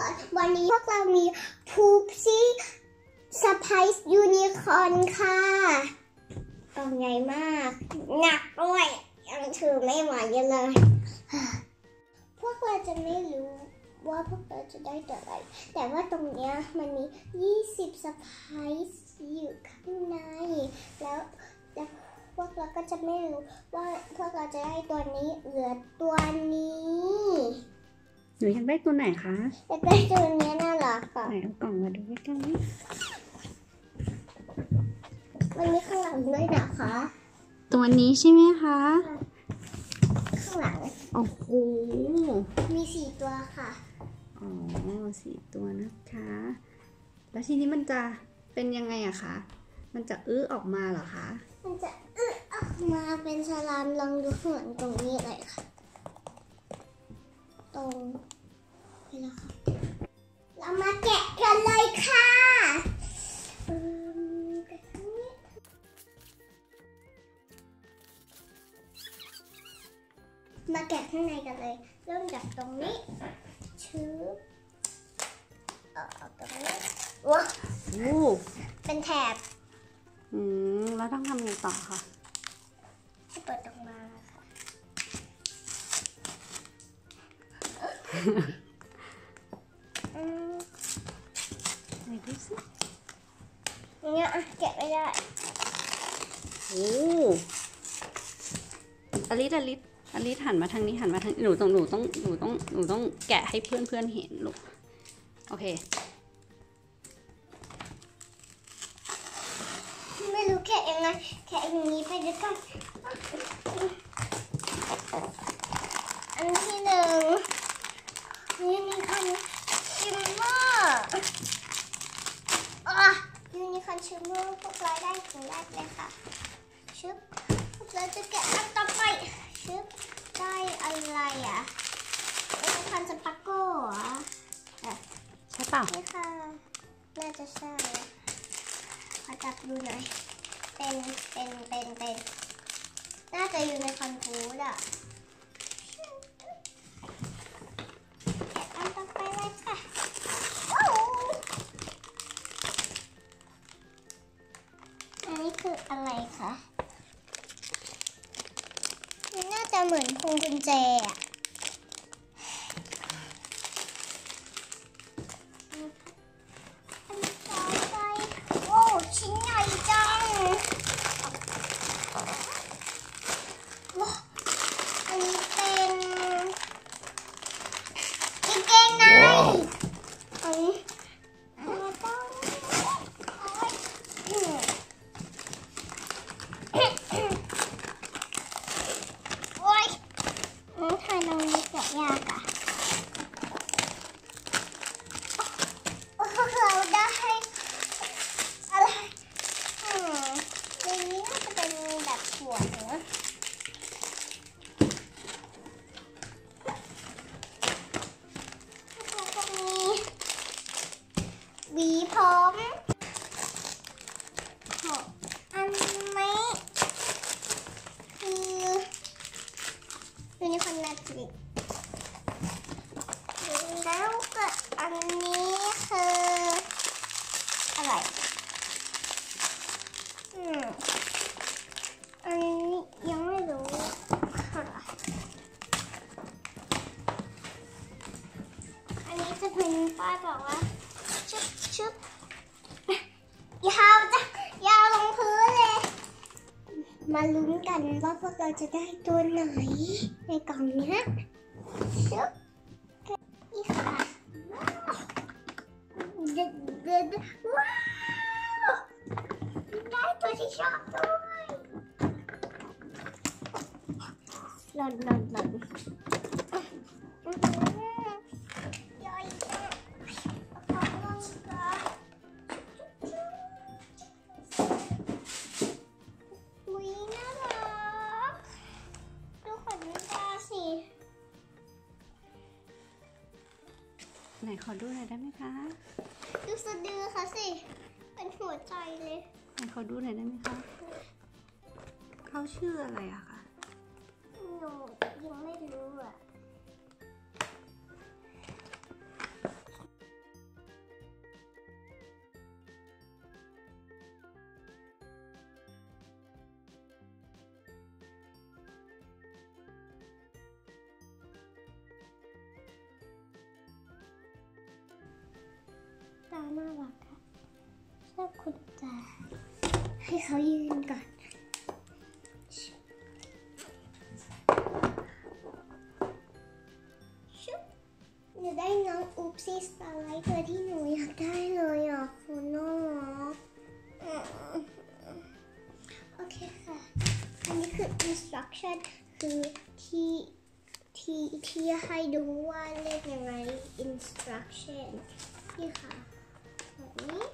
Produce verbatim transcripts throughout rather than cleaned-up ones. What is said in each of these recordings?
ค่ะวันนี้พวกเรามีพูซี่สไปซ์ยูนิคอร์นค่ะกล่องใหญ่มากหนักด้วยยังถือไม่ไหวเลยพวกเราจะไม่รู้ว่าพวกเราจะได้ตัวอะไรแต่ว่าตรงเนี้ยมันมียี่สิบสไปซ์อยู่ข้างในแล้วแล้วพวกเราก็จะไม่รู้ว่าพวกเราจะได้ตัวนี้หรือตัวนี้หนูอยากได้ตัวไหนคะอยากได้ตัวนี้น่ารักค่ะไหนเอากล่องมาดูใกล้ๆมันมีข้างหลังด้วยนะคะตัวนี้ใช่ไหมคะข้างหลังโอ้โหมีสี่ตัวค่ะอ๋อสี่ตัวนะคะแล้วทีนี้มันจะเป็นยังไงอะคะมันจะอื้อออกมาเหรอคะมันจะอื้อออกมาเป็นสลามลองดูข้างหลังตรงนี้เลยค่ะตรงนี่นะคะเรามาแกะกันเลยค่ะมาแกะข้างในกันเลยเริ่มจากตรงนี้ชื้อเออตรงนี้ว้าวเป็นแถบอืมแล้วต้องทำไงต่อคะจะเปิดออกมาค่ะอืมไหนดูสิอย่างเงี้ยแกะไม่ได้โอ้อลิสอลิสอลิสหันมาทางนี้หันมาทางหนูต้องหนูต้องหนูต้องหนูต้องแกะให้เพื่อนเพื่อนเห็นลูกโอเคไม่รู้แกะยังไงแกะอย่างนี้ไปด้วยกันอันที่หนึ่งนี่นี่คันชิมเมอร์อ่ะยูนิคอร์นชิมเมอร์พวกเราได้ถึงแรกเลยค่ะชึบพวกเราจะแกะอันต่อไปชึบได้อะไรอ่ะยูนิคอร์นสปาโก้เหรอใช่เปล่านี่ค่ะน่าจะใช่ขอจับดูหน่อยเป็นเป็นเป็นเป็นน่าจะอยู่ในคอนฟูดอ่ะแกะอันต่อไปเลยค่ะอันนี้คืออะไรคะน่าจะเหมือนพวงกุญแจอ่ะชิ้นใหญ่จังว้าวอันนี้เป็นกางเกงในอันนี้มาต้องโอ๊ยโอ๊ยทำไมตรงนี้แกะยากอะเราได้อะไรอืมในนี้น่าจะเป็นแบบขวดนะแล้วก็มีหวีผมอันนี้คือยูนิคอร์นแมทริกแล้วก็อันนี้คืออะไรอืมอันนี้ยังไม่รู้ค่ะอันนี้จะเป็นป้ายบอกว่าชึบชึบยาวจ้ะยาวลงพื้นเลยมาลุ้นกันว่าพวกเราจะได้ตัวไหนในกล่องนี้ชึบนี่ค่ะเด็ดเด็ดว้าวได้ตัวที่ชอบด้วยหล่นหล่นหล่นย่อยจังเอาลงก่อนอุ๊ยน่ารักดูขนตาสิไหนขอดูหน่อยได้ไหมคะดูสะดือค่ะสิเป็นหัวใจเลยไหนขอดูหน่อยได้ไหมคะเขาชื่ออะไรอะคะหนูยังไม่รู้อะตาน่ารักค่ะชอบคุณตาให้เขายืนก่อนหนูได้น้องอุ๊บซี่สตาร์ไลท์ตัวที่หนูอยากได้เลยอ่ะคุณน้องโอเคค่ะอันนี้คือ instruction คือที่ที่ที่ให้ดูว่าเล่นยังไง instruction นี่ค่ะแบบนี้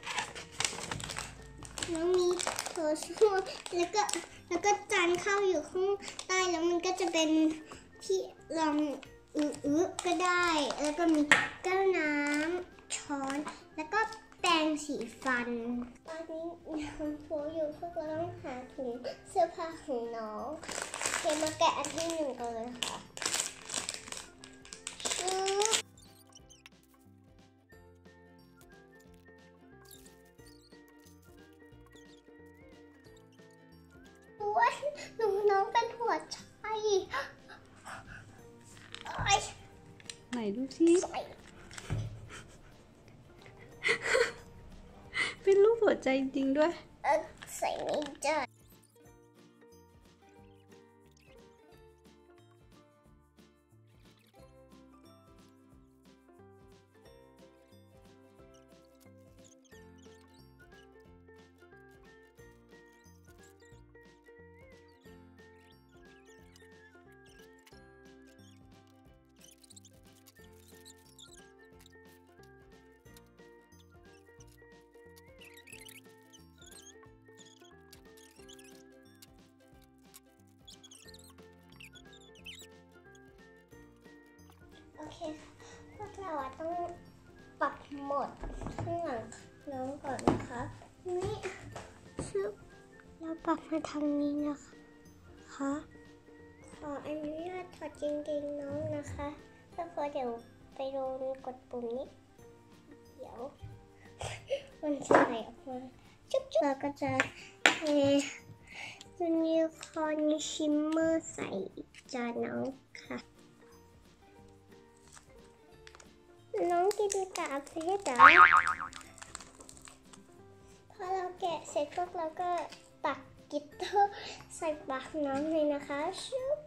น้องมีโถส้วมแล้วก็แล้วก็จานข้าวอยู่ข้างใต้แล้วมันก็จะเป็นที่รองอือๆก็ได้แล้วก็มีแก้วน้ำช้อนแล้วก็แปรงสีฟันตอนนี้ยังโผล่อยู่พวกเราต้องหาถุงเสื้อผ้าของน้องเดี๋ยวมาแกะอันที่หนึ่งกันเลยค่ะชุบว้ยหนูน้องเป็นหัวใจไหนดูสิเป็นรูปหัวใจจริงด้วยเออใส่ไม่ได้โอเคพวกเราต้องปรับโหมดข้างหลังน้องก่อนนะคะนี่ชึบเราปรับมาทางนี้นะคะขออนุญาตถอดกางเกงน้องนะคะแล้วพอเดี๋ยวไปโดนกดปุ่มนี้เดี๋ยวมันจะไหลออกมาจุ๊บๆเราก็จะเทยูนิคอร์นชิมเมอร์ใส่จานน้องค่ะน้องกินกาแฟจ้ะพอเราแกะเสร็จพวกเราก็ตักกิตเตอร์ใส่ปากน้องเลยนะคะชุบ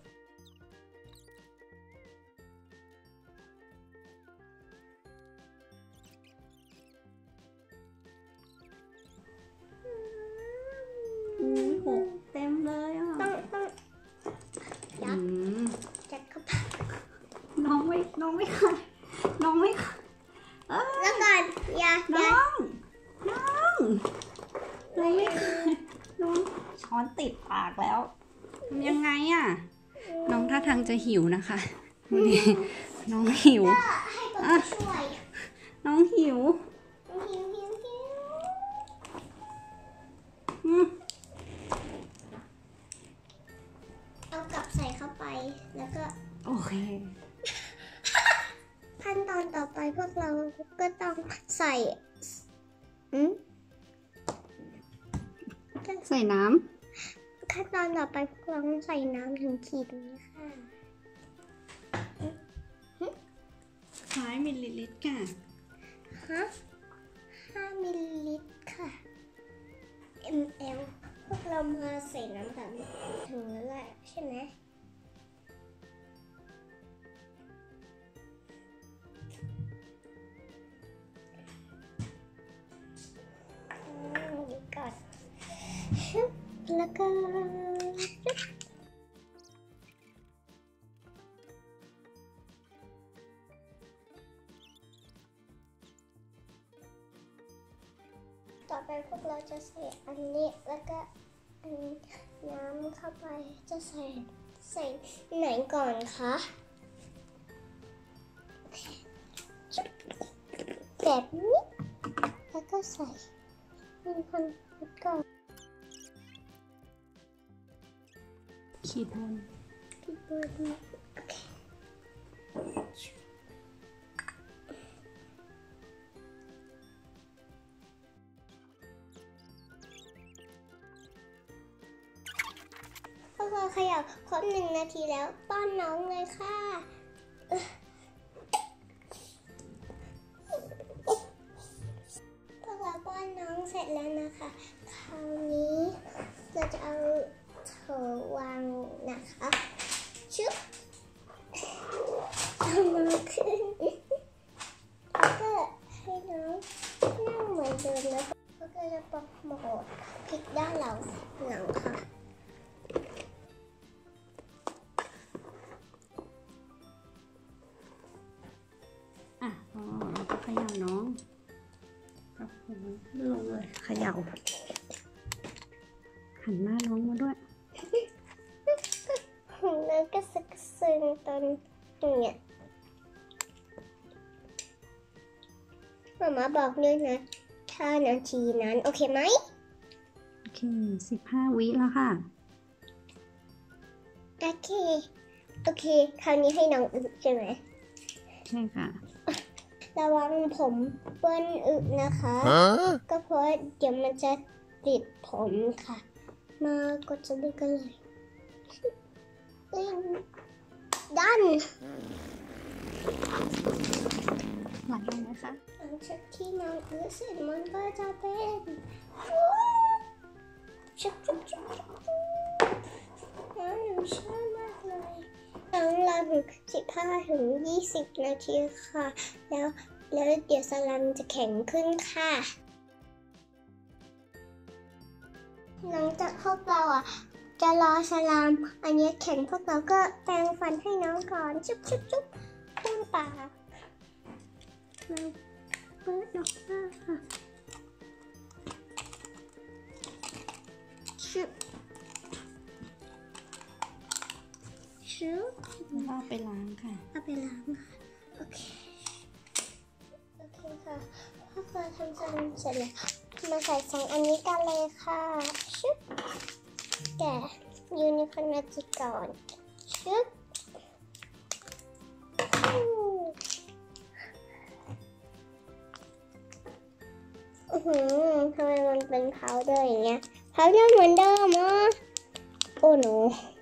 อืมหกเต็มเลยอ่ะต้องต้องยัดจัดเข้าไปน้องไม่น้องไม่ค่ะน้องไม่ค่ะแล้วก่อนอย่าน้องน้องน้องไม่ค่ะน้องช้อนติดปากแล้วทำยังไงอ่ะน้องท่าทางจะหิวนะคะนี่น้องหิวให้ผมช่วยน้องหิวหิวหิวหิวเอากลับใส่เข้าไปแล้วก็โอเคขั้นตอนต่อไปพวกเราก็ต้องใส่อืมใส่น้ำขั้นตอนต่อไปพวกเราต้องใส่น้ำถึงขีดนี้ค่ะห้ามิลลิลิตรค่ะฮะห้ามิลลิลิตรค่ะ ml พวกเรามาใส่น้ำกันถึงแล้วแหละใช่ไหมก่อนแล้วก็ต่อไปพวกเราจะใส่อันนี้แล้วก็อันน้ำเข้าไปจะใส่ใส่ไหนก่อนคะแบบนี้แล้วก็ใส่เป็นคนก่อนขีดบนขีดบนโอเคพวกเราขยับครบหนึ่งนาทีแล้วป้อนน้องเลยค่ะเสร็จแล้วนะคะคราวนี้เราจะเอาเธอวางนะคะชึบเอามาขึ้นแล้วก็ให้น้องนั่งเหมือนเดิมแล้วก็จะปรับโหมดพลิกด้านหลังหลังค่ะอ่ะพอเราก็เขย่าน้องกับหัวลงเลยเขย่าหันหน้าน้องมาด้วยแล้วก็สึกซึงตอนเนี่ยมาม่าบอกด้วยนะถ้านาทีนั้นโอเคไหมโอเคสิบห้าวิแล้วค่ะโอเคโอเคคราวนี้ให้น้องอึใช่ไหมใช่ค่ะระวังผมเปื้อนอึนะคะก็เพราะเดี๋ยวมันจะติดผมค่ะมากดสวิตช์กันเลยดันหลังเลยนะคะหลังจากที่น้องอึเสร็จมันก็จะเป็นชุบชุบชุบชุบน้องหนูชอบมากเลยน้องรอถึงสิบห้าถึงยี่สิบนาทีค่ะแล้วแล้วเดี๋ยวสลัมจะแข็งขึ้นค่ะหลังจากพวกเราอ่ะจะรอสลัมอันนี้แข็งพวกเราก็แปรงฟันให้น้องก่อนชุบชุบชุบปุ้งปากเปิดออกมาค่ะชุบชุบเอาไปล้างค่ะเอาไปล้างค่ะโอเคโอเคค่ะพวกเราทำสลัมเสร็จแล้วมาใส่สองอันนี้กันเลยค่ะชุบแกะยูนิคอร์นมาจิก่อนชึบอือหือทำไมมันเป็นพาวเดอร์อย่างเงี้ยพาวเดอร์เหมือนเดิมอ่ะโอ้โน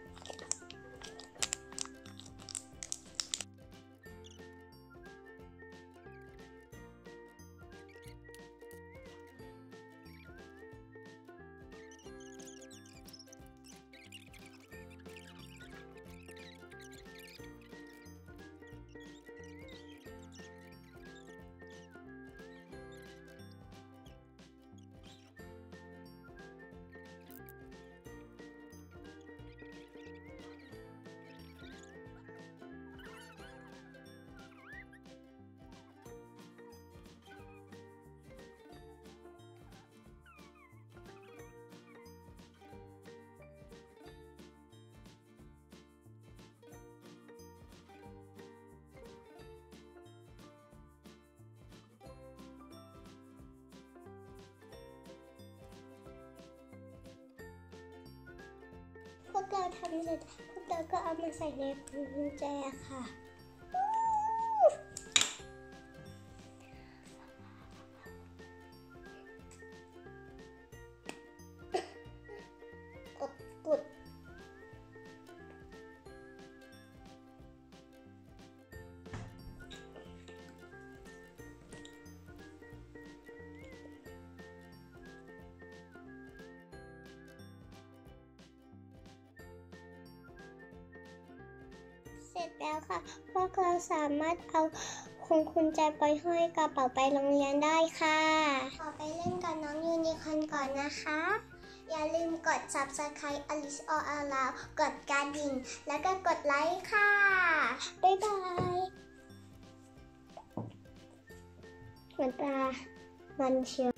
พวกเราทำเสร็จพวกเราก็เอามาใส่ในพวงกุญแจค่ะกดปุดเสร็จแล้วค่ะพวกเราสามารถเอาพวงกุญแจไปห้อยกระเป๋าไปโรงเรียนได้ค่ะขอไปเล่นกับน้องยูนิคอร์นก่อนนะคะอย่าลืมกด ซับสไครบ์ Alice All Around กดกระดิ่งแล้วก็กดไลค์ค่ะบ๊ายบายเหมือนตามันเชียว